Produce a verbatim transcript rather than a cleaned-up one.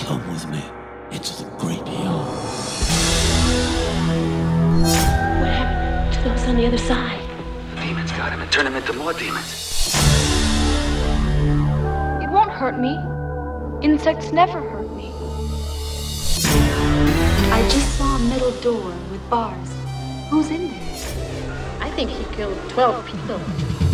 Come with me into the great yard. What happened to those on the other side? Demons got him and turned him into more demons. It won't hurt me. Insects never hurt me. I just saw a metal door with bars. Who's in there? I think he killed twelve people.